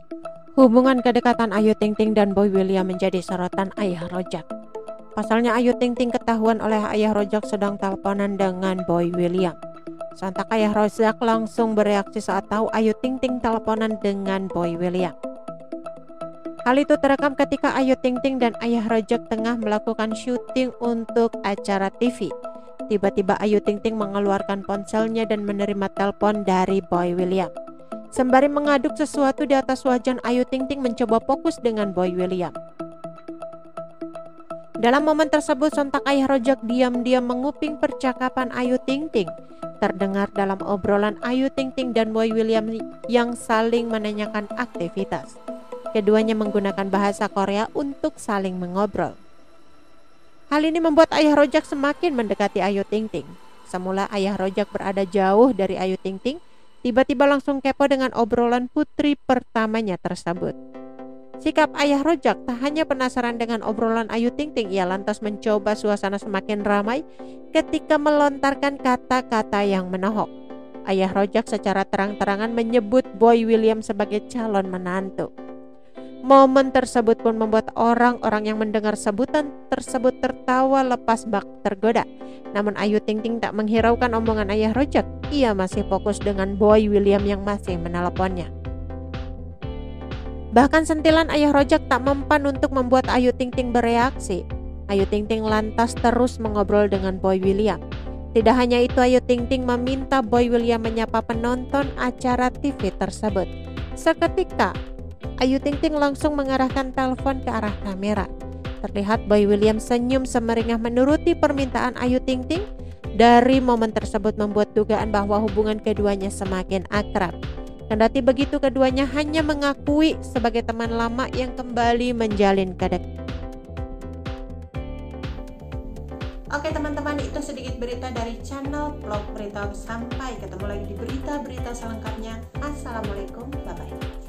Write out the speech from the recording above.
Hubungan kedekatan Ayu Ting Ting dan Boy William menjadi sorotan Ayah Rojak. Pasalnya Ayu Ting Ting ketahuan oleh Ayah Rojak sedang teleponan dengan Boy William. Sontak Ayah Rojak langsung bereaksi saat tahu Ayu Ting Ting teleponan dengan Boy William. Hal itu terekam ketika Ayu Ting Ting dan Ayah Rojak tengah melakukan syuting untuk acara TV. Tiba-tiba Ayu Ting Ting mengeluarkan ponselnya dan menerima telepon dari Boy William. Sembari mengaduk sesuatu di atas wajan, Ayu Ting Ting mencoba fokus dengan Boy William. Dalam momen tersebut, sontak Ayah Rojak diam-diam menguping percakapan Ayu Ting Ting. Terdengar dalam obrolan Ayu Ting Ting dan Boy William yang saling menanyakan aktivitas. Keduanya menggunakan bahasa Korea untuk saling mengobrol. Hal ini membuat Ayah Rojak semakin mendekati Ayu Ting Ting. Semula Ayah Rojak berada jauh dari Ayu Ting Ting, tiba-tiba langsung kepo dengan obrolan putri pertamanya tersebut. Sikap Ayah Rojak tak hanya penasaran dengan obrolan Ayu Ting Ting, ia lantas mencoba suasana semakin ramai ketika melontarkan kata-kata yang menohok. Ayah Rojak secara terang-terangan menyebut Boy William sebagai calon menantu. Momen tersebut pun membuat orang-orang yang mendengar sebutan tersebut tertawa lepas bak tergoda. Namun Ayu Ting Ting tak menghiraukan omongan Ayah Rojak. Ia masih fokus dengan Boy William yang masih meneleponnya. Bahkan sentilan Ayah Rojak tak mempan untuk membuat Ayu Ting Ting bereaksi. Ayu Ting Ting lantas terus mengobrol dengan Boy William. Tidak hanya itu, Ayu Ting Ting meminta Boy William menyapa penonton acara TV tersebut. Seketika Ayu Ting Ting langsung mengarahkan telepon ke arah kamera. Terlihat Boy William senyum semeringah menuruti permintaan Ayu Ting Ting. Dari momen tersebut membuat dugaan bahwa hubungan keduanya semakin akrab. Kendati begitu, keduanya hanya mengakui sebagai teman lama yang kembali menjalin kedekatan. Oke teman-teman, itu sedikit berita dari channel Vlog Berita. Sampai ketemu lagi di berita-berita selengkapnya. Assalamualaikum, bye-bye.